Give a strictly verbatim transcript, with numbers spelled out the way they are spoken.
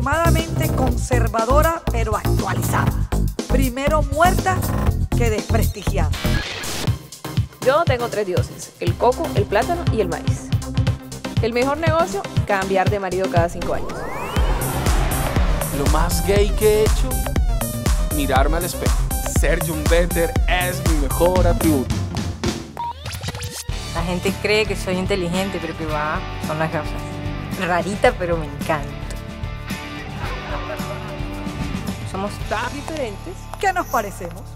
extremadamente conservadora, pero actualizada. Primero muerta que desprestigiada. Yo tengo tres dioses, el coco, el plátano y el maíz. El mejor negocio, cambiar de marido cada cinco años. Lo más gay que he hecho, mirarme al espejo. Ser John Better es mi mejor atributo. La gente cree que soy inteligente, pero que va, son las gafas. Rarita, pero me encanta. Somos tan diferentes ¿Qué nos parecemos?